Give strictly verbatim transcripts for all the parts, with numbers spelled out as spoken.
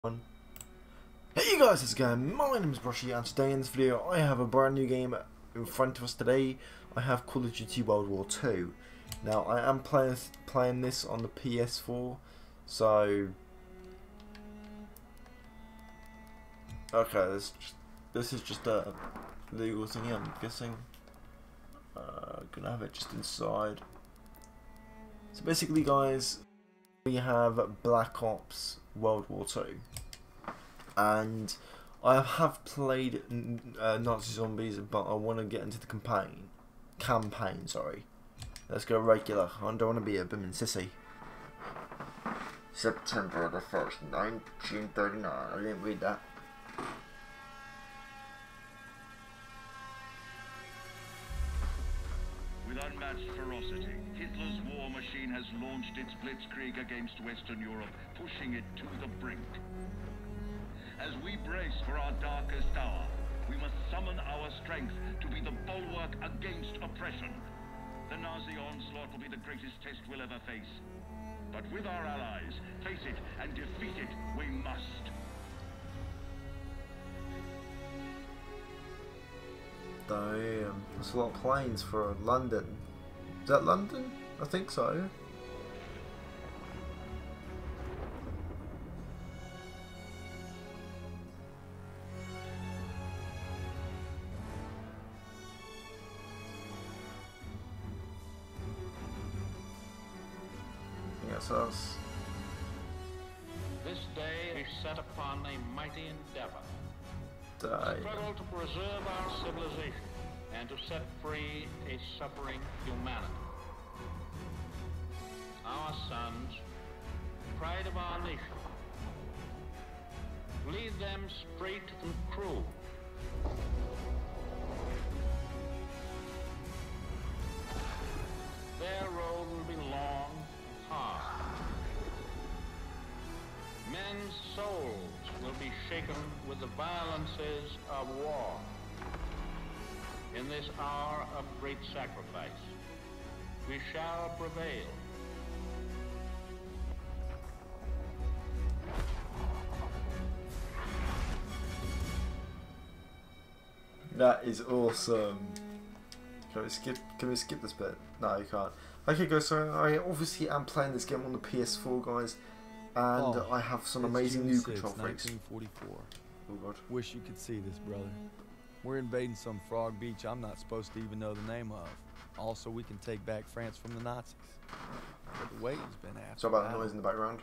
Hey guys, how's it going? My name is Brushy, and today in this video I have a brand new game in front of us today. I have Call of Duty World War Two. Now I am playing playing this on the P S four, so okay, this this is just a legal thing, I'm guessing. Uh, gonna have it just inside. So basically, guys, we have Black Ops World War Two. And I have played uh, Nazi Zombies, but I want to get into the campaign. Campaign, sorry. Let's go regular. I don't want to be a booming sissy. September the first, nineteen thirty-nine. I didn't read that. With unmatched ferocity, Hitler's war machine has launched its blitzkrieg against Western Europe, pushing it to the brink. As we brace for our darkest hour, we must summon our strength to be the bulwark against oppression. The Nazi onslaught will be the greatest test we'll ever face. But with our allies, face it and defeat it we must. Damn, that's a lot of planes for London. Is that London? I think so. Us. This day is set upon a mighty endeavor. Die. Struggle to preserve our civilization and to set free a suffering humanity. Our sons, pride of our nation, lead them straight and true. Their road will be long. Men's souls will be shaken with the violences of war. In this hour of great sacrifice, we shall prevail. That is awesome. Can we skip? Can we skip this bit? No, you can't. Okay, guys. So I obviously am playing this game on the P S four, guys, and oh, I have some amazing new control freaks. nineteen forty-four. Oh god. Wish you could see this, brother. We're invading some frog beach I'm not supposed to even know the name of. Also, we can take back France from the Nazis. But the waiting's been after. Sorry about the noise in the background.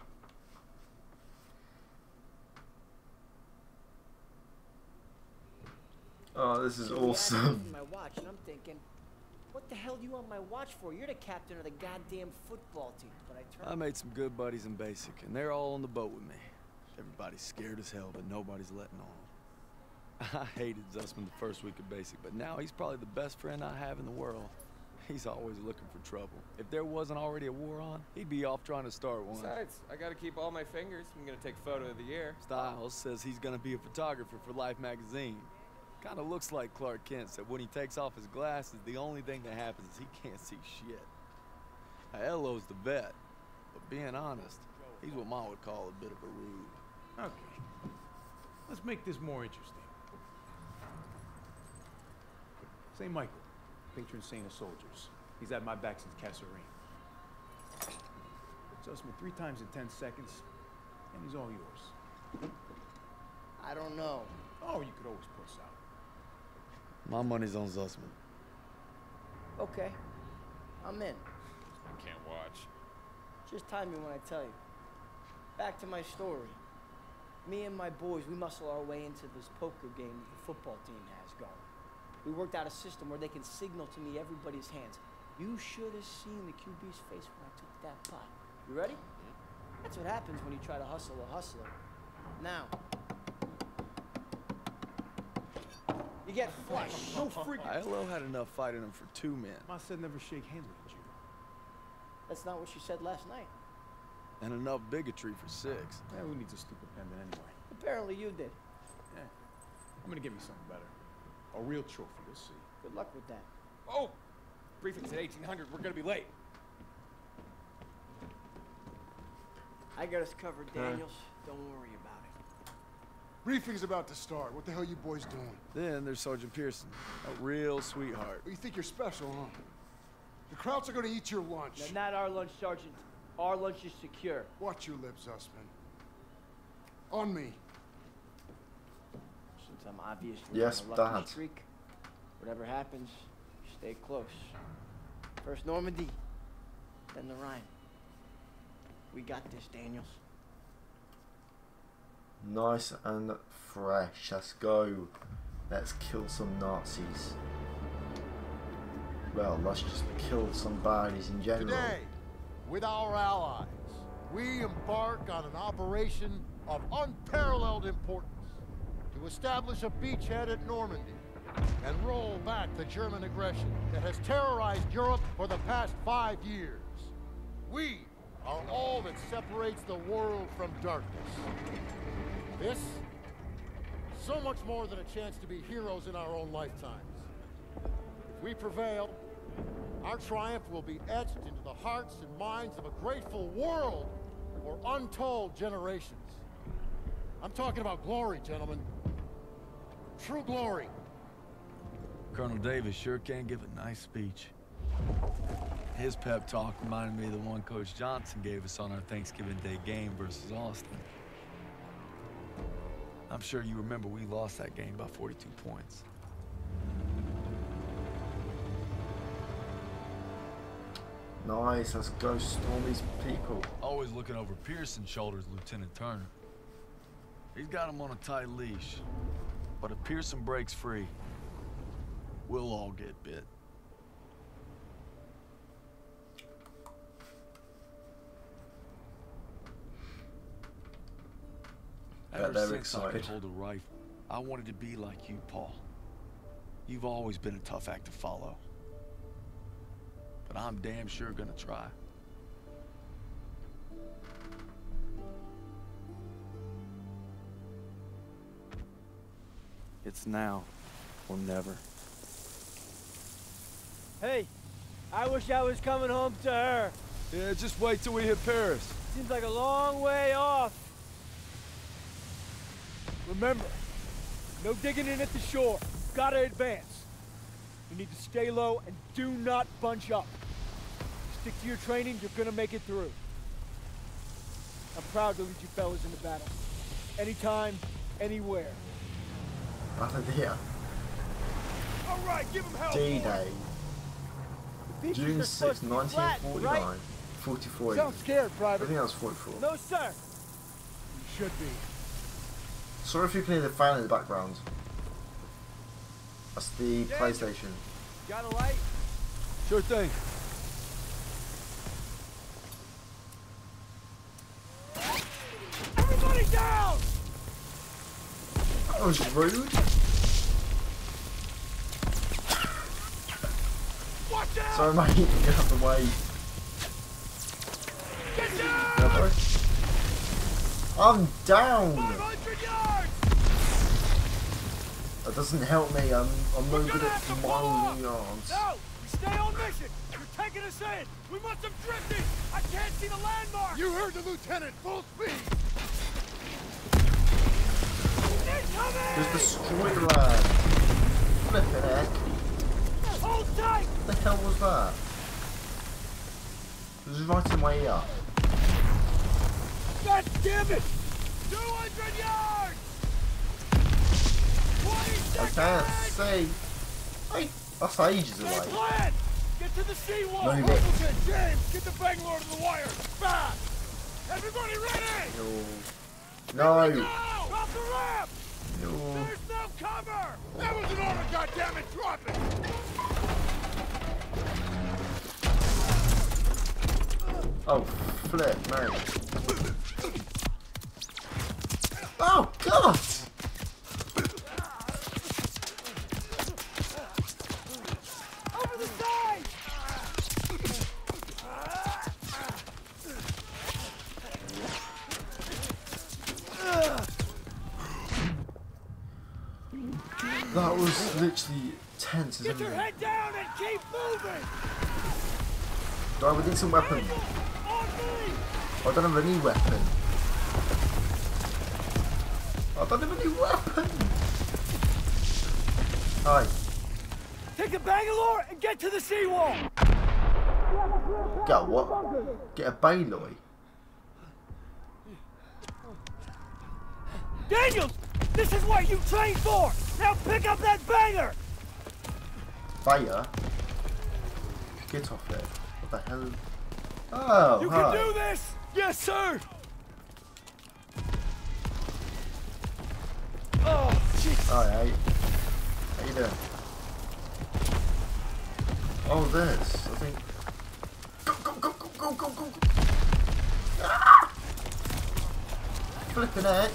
Oh, this is awesome. My watch, and I'm thinking, what the hell do you want my watch for? You're the captain of the goddamn football team. But I turned. I made some good buddies in basic, and they're all on the boat with me. Everybody's scared as hell, but nobody's letting on. I hated Zussman the first week of basic, but now he's probably the best friend I have in the world. He's always looking for trouble. If there wasn't already a war on, he'd be off trying to start one. Besides, I gotta keep all my fingers. I'm gonna take photo of the year. Styles says he's gonna be a photographer for Life magazine. Kinda looks like Clark Kent said when he takes off his glasses, the only thing that happens is he can't see shit. Elo's the vet, but being honest, he's what Mom would call a bit of a rube. Okay, let's make this more interesting. Saint Michael, patron saint of soldiers. He's had my back since Kasserine. Zussman three times in ten seconds, and he's all yours. I don't know. Oh, you could always puss out. My money's on Zussman. Okay, I'm in. I can't watch. Just time me when I tell you. Back to my story. Me and my boys, we muscle our way into this poker game that the football team has going. We worked out a system where they can signal to me everybody's hands. You should have seen the Q B's face when I took that pot. You ready? That's what happens when you try to hustle a hustler. Now, you get flushed. No freaking. Elo had enough fight in him for two men. Ma said never shake hands with you. That's not what she said last night. And enough bigotry for six. Yeah, who needs a stupid pendant anyway? Apparently you did. Yeah, I'm gonna get me something better. A real trophy, you'll see. Good luck with that. Oh! Briefing's at eighteen hundred. We're gonna be late. I got us covered, Daniels. Don't worry about it. Briefing's about to start. What the hell you boys doing? Then there's Sergeant Pearson, a real sweetheart. Well, you think you're special, huh? The Krauts are gonna eat your lunch. Now, not our lunch, Sergeant. Our lunch is secure. Watch your lips, Zussman. On me. Since I'm obviously Yes, on a lucky Dad. streak, whatever happens, stay close. First Normandy, then the Rhine. We got this, Daniels. Nice and fresh. Let's go. Let's kill some Nazis. Well, let's just kill some baddies in general. Today, with our allies, we embark on an operation of unparalleled importance to establish a beachhead at Normandy and roll back the German aggression that has terrorized Europe for the past five years. We are all that separates the world from darkness. This, so much more than a chance to be heroes in our own lifetimes. If we prevail, our triumph will be etched into the hearts and minds of a grateful world for untold generations. I'm talking about glory, gentlemen. True glory. Colonel Davis sure can give a nice speech. His pep talk reminded me of the one Coach Johnson gave us on our Thanksgiving Day game versus Austin. I'm sure you remember we lost that game by forty-two points. Nice, let's go storm these people. Always looking over Pearson's shoulders, Lieutenant Turner. He's got him on a tight leash. But if Pearson breaks free, we'll all get bit. Bet Ever they're since I could excited. hold a rifle, I wanted to be like you, Paul. You've always been a tough act to follow. But I'm damn sure gonna try. It's now or never. Hey, I wish I was coming home to her. Yeah, just wait till we hit Paris. Seems like a long way off. Remember, no digging in at the shore. Gotta advance. You need to stay low and do not bunch up. Stick to your training, you're gonna make it through. I'm proud to lead you fellas into battle. Anytime, anywhere. Nothing here. All right, give him hell. D-Day. Beaches June are supposed sixth, to be nineteen flat, forty-nine. right? forty-four. Sound scared, I Private. think that was forty-four. No, sir. You should be. Sorry if you can hear the fan in the background. That's the Daniel. PlayStation. Got a light? Sure thing. Everybody down! That was rude. Watch out! Sorry mate, get out of the way. Get down! Yeah, bro. I'm down! five hundred yards! That doesn't help me, I'm, I'm no We're good gonna at have to pull miles off. and yards. No! We stay on mission! You're taking us in! We must have drifted! I can't see the landmark! You heard the lieutenant, full speed! Incoming! Just destroy the land. Flippin' heck. Hold tight! What the hell was that? It was right in my ear. God damn it! two hundred yards! twenty I seconds! can't see. Wait, that's ages Stay away. plan! Get to the seawall! No, you Ruggleton, James, get the Bangalore to the wire! Fast! Everybody ready! No. Here we No. go! Drop the ramp! No. There's no cover! That was an order, goddammit! Drop it! Oh, flip, man. Oh, God! Over the side! That was literally tense, Get isn't your it? head down and keep moving! Right, we need some weapon. On me! I don't have any weapon. I don't have any weapons. Hi. Take the Bangalore and get to the seawall. Get a what? Get a Baloy. Daniels, this is what you trained for. Now pick up that banger. Fire? Get off there. What the hell? Oh, You hi. can do this. Yes, sir. Oh, jeez. Alright. How you doing? Oh, this. I think. Go, go, go, go, go, go, go, go. Ah! Flipping heck.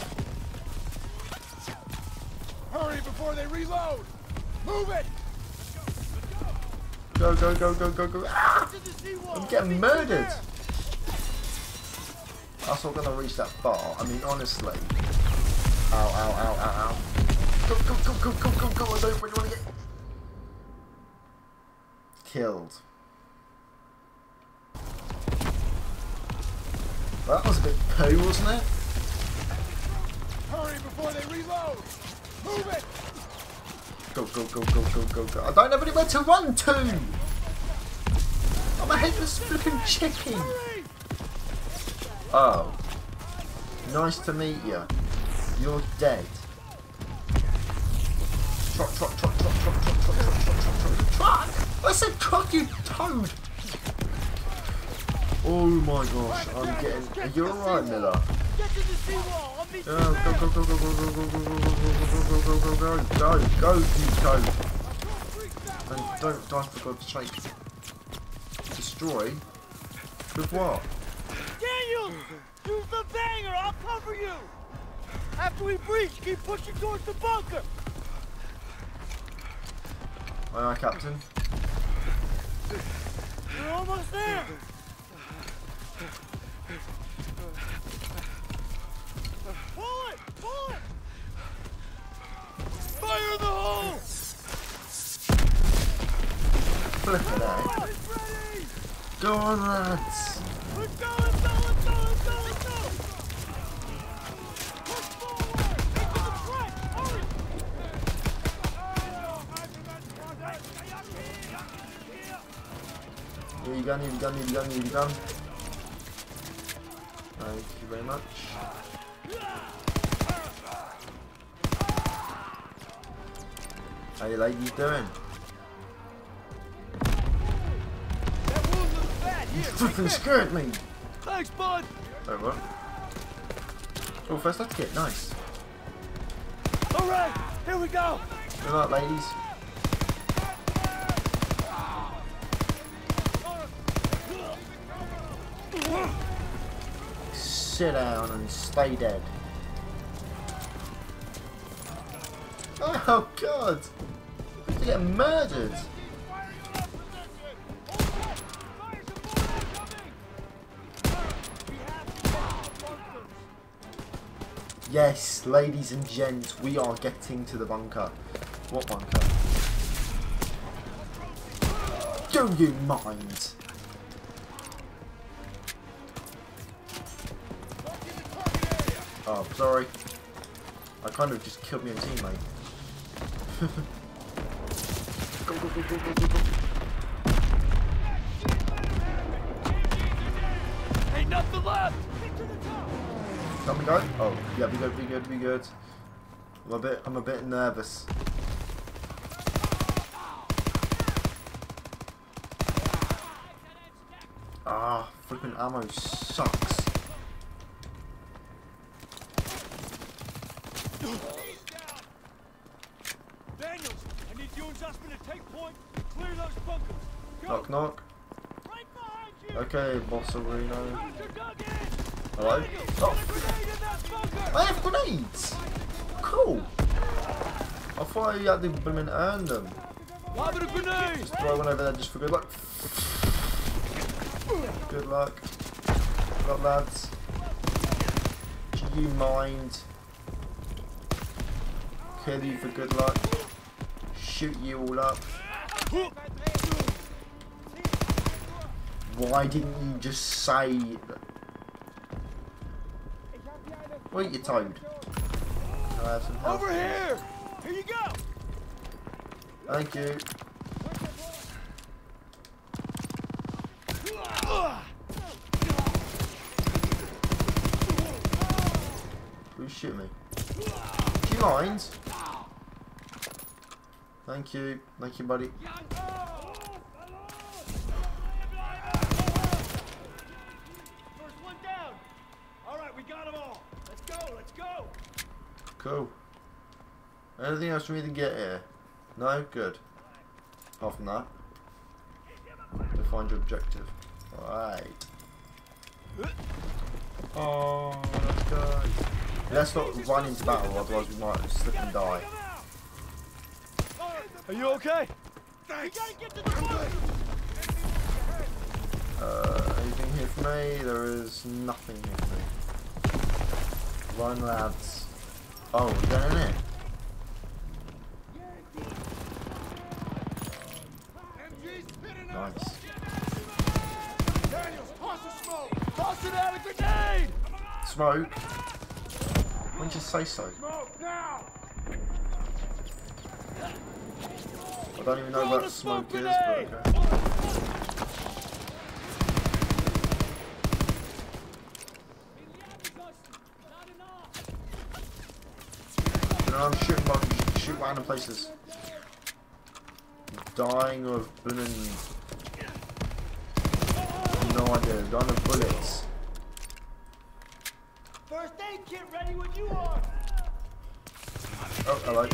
Hurry before they reload! Move it! Go, go, go, go, go, go. Ah! I'm getting murdered. That's not gonna reach that far. I mean, honestly. Ow, ow, ow, ow, ow. Go, go, go, go, go, go, go. I don't really want to get killed. That was a bit poo, wasn't it? Hurry before they reload! Move it! Go, go, go, go, go, go, go. I don't have anywhere to run to! I'm a headless flipping chicken! Oh. Nice to meet you. You're dead. Truck, truck, truck, truck, truck, truck, truck, truck, truck, truck, truck, truck! I said truck, you toad! Oh my gosh, I'm getting... Are you alright, Miller? Get to the seawall. I'll meet Go, you go, go, go, go, go, go, go, go, go, go, go, go, go, go, go, go, you toad! And don't die for God's sake. Destroy? With what? Daniels, use the banger. I'll cover you. After we breach, keep pushing towards the bunker. Aye, aye, Captain. We're almost there. Pull it! Pull it! Fire in the hole! Flippin' heck. It's ready! Go on, lads! Let's go! Let's go! Let's go! Let's go! Let's go! Push forward! Into the front! Hurry! Here you go, here you go, here you go, here you go. Thank you very much. How you ladies doing? That wound looks bad. You Here! freaking scared me! Thanks, bud! Oh, what? Oh, first aid kit, nice. Alright, here we go! Good luck, ladies. Sit down and stay dead. Oh god! You get murdered! Yes, ladies and gents, we are getting to the bunker. What bunker? Do you mind? Oh, sorry. I kind of just killed my own teammate. Go, go, go, go, go, go, go. Ain't nothing left! Come and go? Oh, yeah, be good, be good, be good. I'm a bit, I'm a bit nervous. Ah, flipping ammo sucks. Daniels, I need you and Zussman to take point and clear those bunkers. Go. Knock, knock. Right behind you. Okay, Bossarino. Doctor Duggan. Hello? Daniels, Oh, put a grenade in that bunker. I have grenades! Cool! I thought you had to blooming earn them. Lob it a grenade. Just throw one over there just for good luck. Good luck. Good luck, lads. Do you mind? Kill you for good luck. Shoot you all up. Why didn't you just say that? Wait, you toad. I have some health. Over here! Here you go! Thank you. Who's shooting me? She lines. Thank you. Thank you, buddy. First one down. All right, we got them all. Let's go. Let's go. Cool. Anything else for me to get here? No? Good. Apart from that. Define your objective. Alright. Oh, let's go. Let's not run into battle, otherwise we might slip and die. Are you okay? Thanks. Uh, anything here for me? There is nothing here for me. Run, lads. Oh, we're going in here. Nice. Daniels, toss the smoke. Toss it out a grenade! Smoke? When did you say so? Smoke now. I don't even know Throw what the smoke smoke is, but grenade! okay. You know, I'm shooting, but shoot random places. Dying of blooming. No idea. Dying of bullets. First aid kit ready when you are. Oh, hello.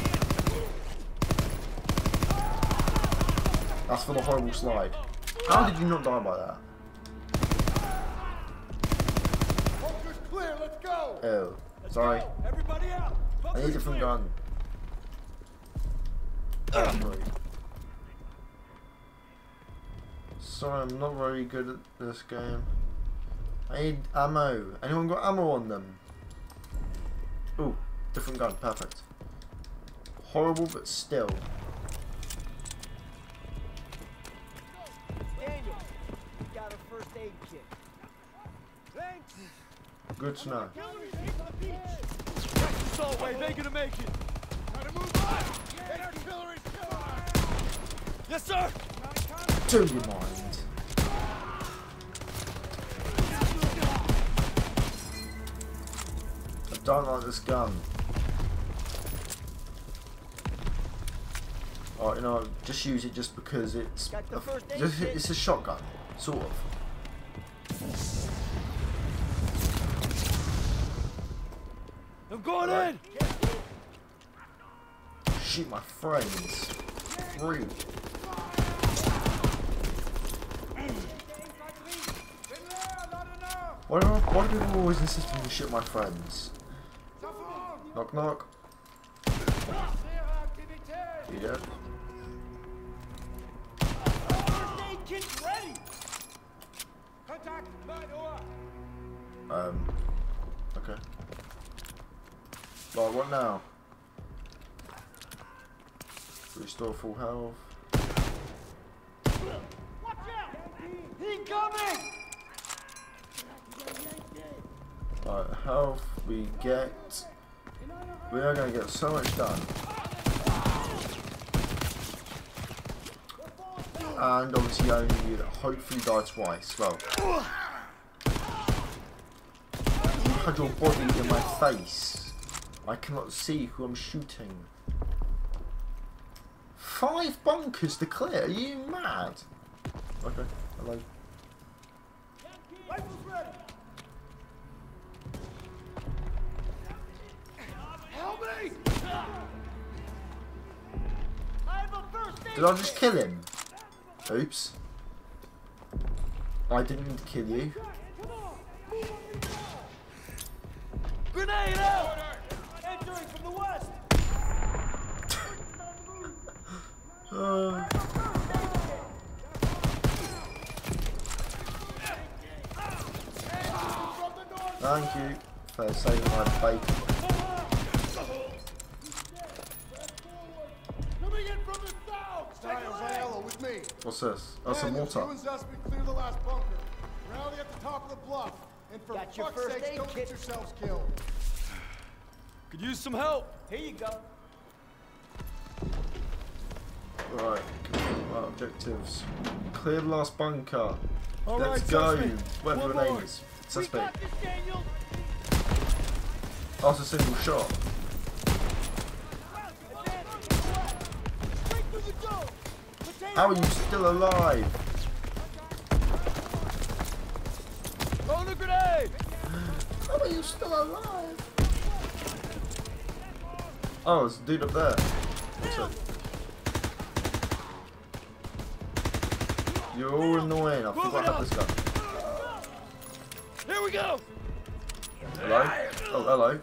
That's for the horrible slide. How did you not die by that? Bunker's clear. Let's go. Oh, sorry. Go. Everybody out. I need a Bunker's different clear. gun. Oh, sorry, I'm not very good at this game. I need ammo. Anyone got ammo on them? Ooh, different gun. Perfect. Horrible, but still. Daniel, you got a first aid kit. Thanks. Good to know. Press assault wave. Ain't gonna make it. Gotta move on. Get artillery. Come on. Yes, sir. Do you mind? I don't like this gun. Oh, you know, just use it just because it's Got the a, first aid just, kit. it's a shotgun, sort of. I'm going Right. in. Shoot my friends. Rude. Why do, why do people always insist on me to shoot my friends? Knock knock. You dead? First aid kit's ready. Um. Okay. Right, what now? Restore full health. Watch out. Incoming. Right, health we get. We are going to get so much done. And obviously only hopefully die twice. Well, you had your body in my face. I cannot see who I'm shooting. Five bunkers to clear? Are you mad? Okay, hello. Rifles ready. Help me! I have a first aid Did I just kill him? Oops. I didn't mean to kill you. Grenade out! Entering from the west. Uh, thank you for saving my bacon. Coming in from the south. Styles, Aiello with me. What's this? Oh, some Daniels, water. You and Zussman clear the last bunker. Rally at the top of the bluff. And for Got your fuck's first sakes, aid don't kit. get yourselves killed. Could use some help. Here you go. Right, right, objectives. Clear the last bunker. All Let's right, go. suspect. Whatever One the name more. is. Suspect. We got this, Daniel. That's a single shot. Straight through the door. Potato How are you still alive? Throw the grenade! How are you still alive? Oh, there's a dude up there. What's it? You're all annoying. I forgot I had this gun. Here we go! Hello? Oh, hello.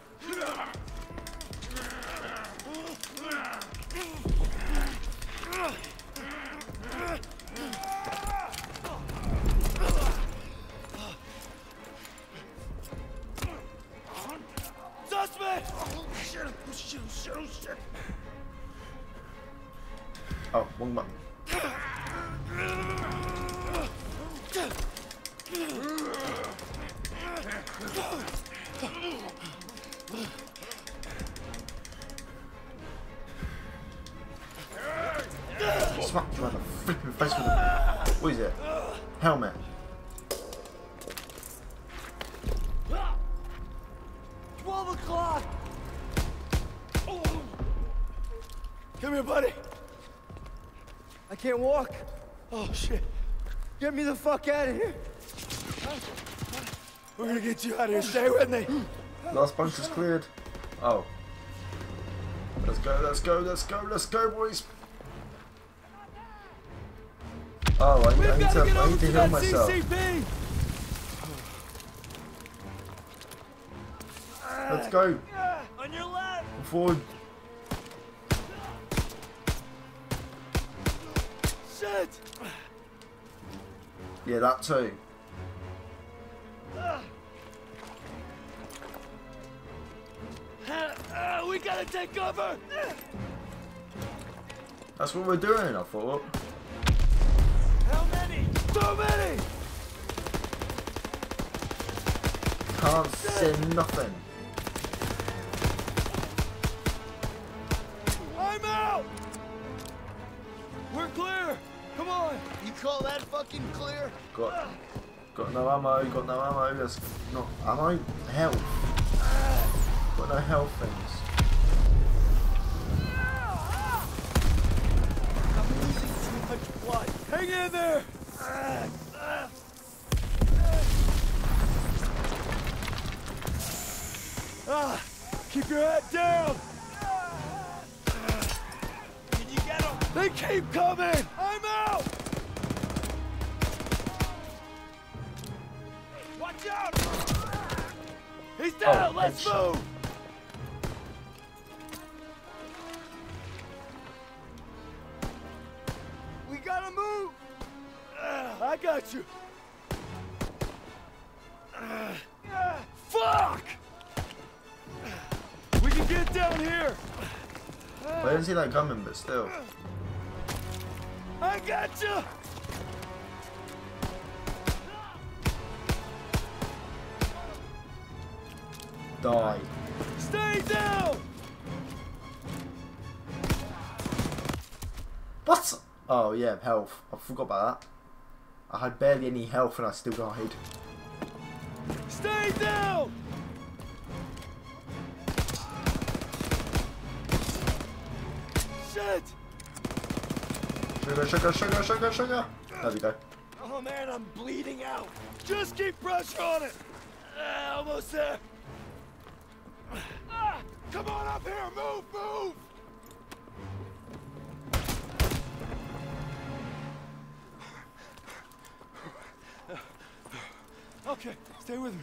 Suspect! Oh shit, oh shit, oh shit, oh shit. Oh, wrong button. Smack you on the flipping face with a... What is it? Helmet. twelve o'clock. Come here, buddy. I can't walk. Oh shit. Get me the fuck out of here. We're gonna get you out of here. Stay with me. Last bunker's cleared. Oh. Let's go, let's go, let's go, let's go, boys. Oh, I, I need to, I need to heal myself. C C P. Let's go. On your left. Forward. Shit. Yeah, that too. Uh, we gotta take cover. That's what we're doing, I thought. How many? So many. Can't send nothing. I'm out. We're clear. Come on. You call that fucking clear? Got, got no ammo, got no ammo, there's not ammo, health. Got no health things. I'm losing too much blood. Hang in there. Ah, keep your head down. Can you get him? They keep coming. I'm out. Watch out! He's down. Oh, Let's headshot. move. We gotta move. I got you. Fuck! We can get down here. I didn't see that coming, but still. I got you. Die. Stay down. What? Oh yeah, health. I forgot about that. I had barely any health and I still died. Stay down. Shit. Sugar, sugar, sugar, sugar, sugar. There we go. Oh man, I'm bleeding out. Just keep pressure on it. Uh, almost there. Ah, come on up here. Move, move. Okay, stay with me.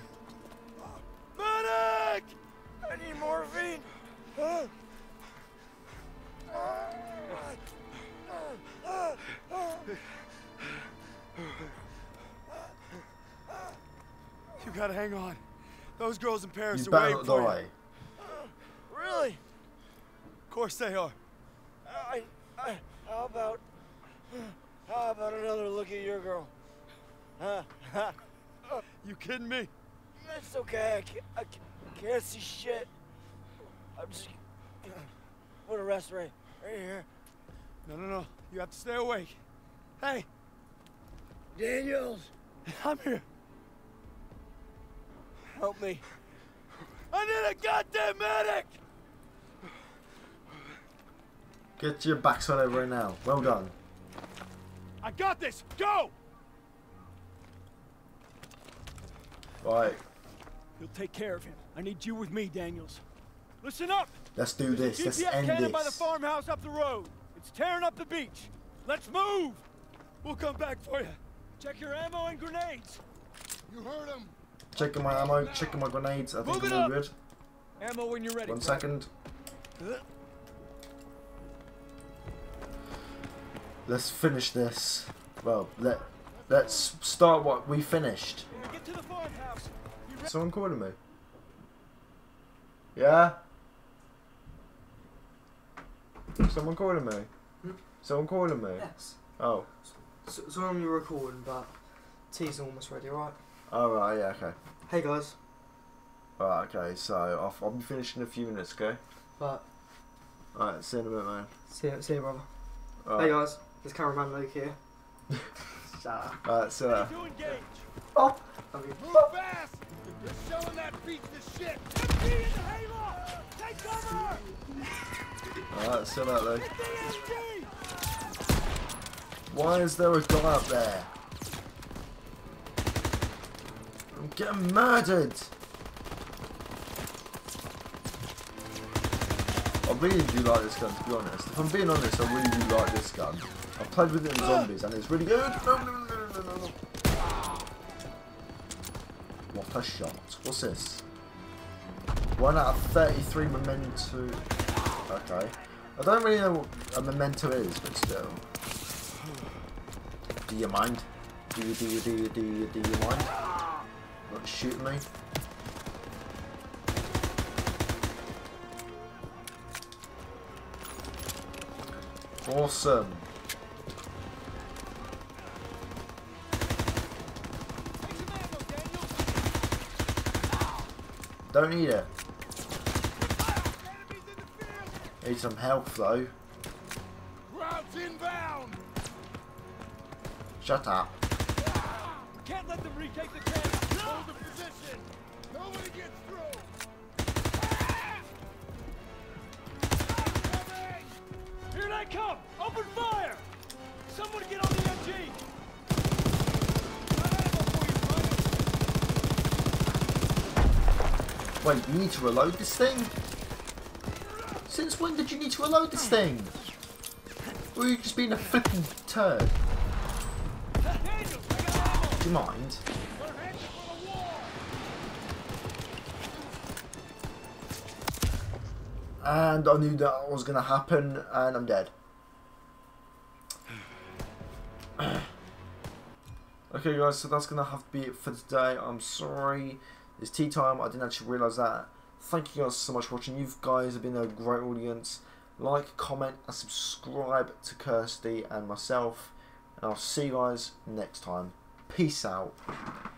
Medic! I need morphine. Huh? You gotta hang on. Those girls in Paris You are better waiting not for die. you. Really? Of course they are. I, I, how about, how about another look at your girl? Huh? You kidding me? It's okay. I can't, I can't see shit. I'm just... Put a rest right, right here. No, no, no. You have to stay awake. Hey! Daniels! I'm here. Help me. I need a goddamn medic! Get your backside over right now. Well done. I got this! Go! Right. You'll take care of him. I need you with me, Daniels. Listen up! Let's do this. There's Let's a G P S end cannon by the this. farmhouse up the road. It's tearing up the beach. Let's move! We'll come back for you. Check your ammo and grenades. You heard him. Checking my ammo, checking my grenades. I think Move I'm it all up. good. Ammo when you're ready. One bro. second. Let's finish this. Well, let let's start what we finished. When we get to the farmhouse, you re- Someone calling me? Yeah? Someone calling me? Someone calling me? Yes. Oh. So, so I'm recording, but tea's almost ready, alright? Oh, right, yeah, okay. Hey guys. Alright, okay, so I'll, I'll be finishing in a few minutes, okay? But Alright, see you in a bit, man. see you, see you, brother. All Hey right. guys, there's cameraman Luke here. Shut up. Alright, see ya. to engage. Oh, love you. Move fast. You're showing that beach the shit. M G in the hayloft! Take cover! Alright, see you later, Luke. Get the M G! Why is there a guy up there? I'm getting murdered! I really do like this gun, to be honest. If I'm being honest, I really do like this gun. I've played with it in Zombies and it's really good. No, no, no, no, no, no. What a shot. What's this? one out of thirty-three memento. Okay. I don't really know what a memento is, but still. Do you mind? Do you, do you, do you, do you, do you mind? Not shooting me? Awesome. Don't need it. Need some health though. Crowd's inbound. Shut up. Can't let them retake the cannon. Hold the position. Nobody gets through. Here they come! Open fire! Someone get on the M G! Wait, you need to reload this thing? Since when did you need to reload this thing? Or are you just being a flipping turd? Do you mind? And I knew that was going to happen, and I'm dead. Okay guys, so that's going to have to be it for today. I'm sorry. It's tea time. I didn't actually realise that. Thank you guys so much for watching. You guys have been a great audience. Like, comment, and subscribe to Kirsty and myself. And I'll see you guys next time. Peace out.